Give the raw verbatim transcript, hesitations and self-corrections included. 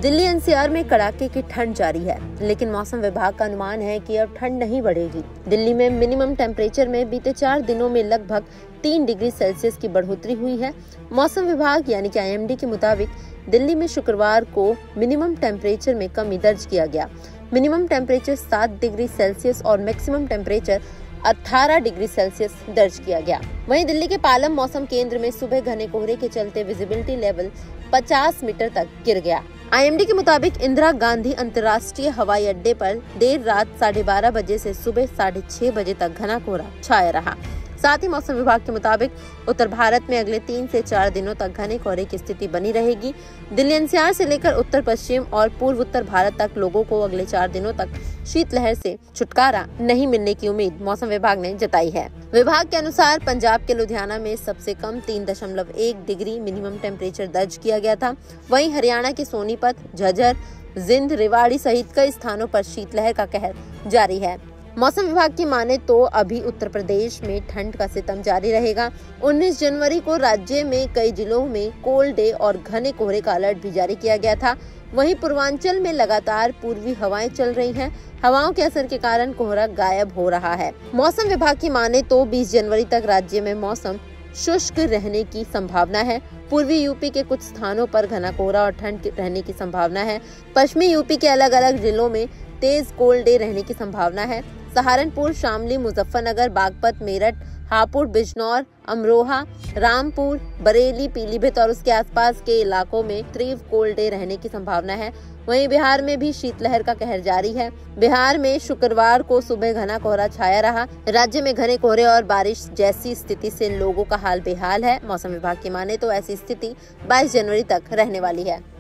Delhi NCR में कड़ाके की ठंड जारी है, लेकिन मौसम विभाग का अनुमान है कि अब ठंड नहीं बढ़ेगी। दिल्ली में मिनिमम टेम्परेचर में बीते चार दिनों में लगभग तीन डिग्री सेल्सियस की बढ़ोतरी हुई है। मौसम विभाग यानी कि आईएमडी के मुताबिक दिल्ली में शुक्रवार को मिनिमम टेम्परेचर में कमी दर्ज किया गया। मिनिमम टेम्परेचर सात डिग्री सेल्सियस और मैक्सिमम टेम्परेचर अठारह डिग्री सेल्सियस दर्ज किया गया। वहीं दिल्ली के पालम मौसम केंद्र में सुबह घने कोहरे के चलते विजिबिलिटी लेवल पचास मीटर तक गिर गया। आईएमडी के मुताबिक इंदिरा गांधी अंतर्राष्ट्रीय हवाई अड्डे पर देर रात साढ़े बारह बजे से सुबह साढ़े छह बजे तक घना कोहरा छाया रहा। साथ ही मौसम विभाग के मुताबिक उत्तर भारत में अगले तीन से चार दिनों तक घने कोहरे की स्थिति बनी रहेगी। दिल्ली एनसीआर से लेकर उत्तर पश्चिम और पूर्व उत्तर भारत तक लोगों को अगले चार दिनों तक शीतलहर से छुटकारा नहीं मिलने की उम्मीद मौसम विभाग ने जताई है। विभाग के अनुसार पंजाब के लुधियाना में सबसे कम तीन दशमलव एक डिग्री मिनिमम टेम्परेचर दर्ज किया गया था। वहीं हरियाणा के सोनीपत, झज्जर, जिंद, रेवाड़ी सहित कई स्थानों पर शीतलहर का कहर जारी है। मौसम विभाग की माने तो अभी उत्तर प्रदेश में ठंड का सितम जारी रहेगा। उन्नीस जनवरी को राज्य में कई जिलों में कोल्ड डे और घने कोहरे का अलर्ट भी जारी किया गया था। वहीं पूर्वांचल में लगातार पूर्वी हवाएं चल रही हैं। हवाओं के असर के कारण कोहरा गायब हो रहा है। मौसम विभाग की माने तो बीस जनवरी तक राज्य में मौसम शुष्क रहने की संभावना है। पूर्वी यूपी के कुछ स्थानों पर घना कोहरा और ठंड रहने की संभावना है। पश्चिमी यूपी के अलग अलग जिलों में तेज कोल्ड डे रहने की संभावना है। सहारनपुर, शामली, मुजफ्फरनगर, बागपत, मेरठ, हापुड़, बिजनौर, अमरोहा, रामपुर, बरेली, पीलीभीत और उसके आसपास के इलाकों में तीव्र कोल्ड डे रहने की संभावना है। वहीं बिहार में भी शीतलहर का कहर जारी है। बिहार में शुक्रवार को सुबह घना कोहरा छाया रहा। राज्य में घने कोहरे और बारिश जैसी स्थिति से लोगों का हाल बेहाल है। मौसम विभाग की माने तो ऐसी स्थिति बाईस जनवरी तक रहने वाली है।